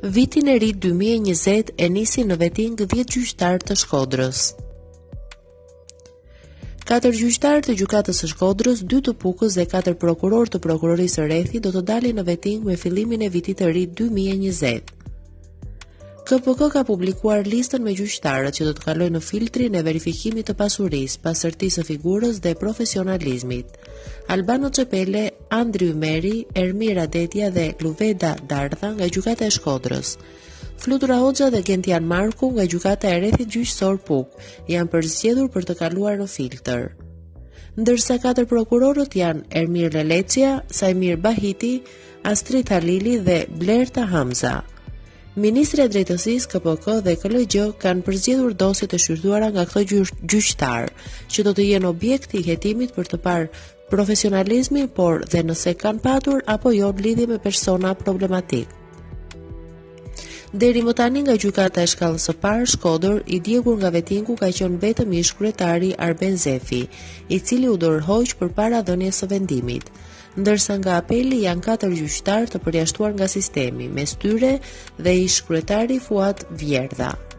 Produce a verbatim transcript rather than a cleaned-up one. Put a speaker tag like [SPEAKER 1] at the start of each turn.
[SPEAKER 1] Vitin e ri dy mijë e njëzet e nisi në veting dhjetë gjyqtarë të Shkodrës. Katër gjyqtarë të gjykatës së Shkodrës, dy të Pukës dhe katër prokurorë të prokurorisë së Rrethit do të dalin në veting me fillimin e vitit të ri dy mijë e njëzet. K P K ka publikuar listën me gjyqtarët që do të kalojnë në filtrin e verifikimit të pasurisë, pasërtisë së figurës dhe profesionalizmit. Albano Çepele, Andri Ymeri, Ermira Detja dhe Luveda Dardha nga gjykata e Shkodrës. Flutura Hoxha dhe Gentian Marku nga gjykata e Rrethit gjyqësor Puk janë përzgjedhur për të kaluar në filtr. Ndërsa katër prokurorët janë Ermir Lelecia, Sajmir Bahiti, Astrid Halili dhe Blerta Hamza. Ministri i Drejtësisë, K P K dhe K L G kanë përzgjedhur dosjet e shqyrtuara nga këto gjyqtarë, që do të jenë objekt i hetimit për të parë profesionalizmin, por dhe nëse kanë patur apo jo lidhje me persona problematik. Deri më tani nga gjykata e shkallës së parë Shkodër, i djegur nga vetingu ka qenë vetëm ish kryetari Arben Zefi, i cili u dorëhoq përpara dhënies së vendimit, ndërsa nga apeli janë katër gjyqtarë të përjashtuar nga sistemi, mes tyre dhe ish kryetari Fuad Vjerdha.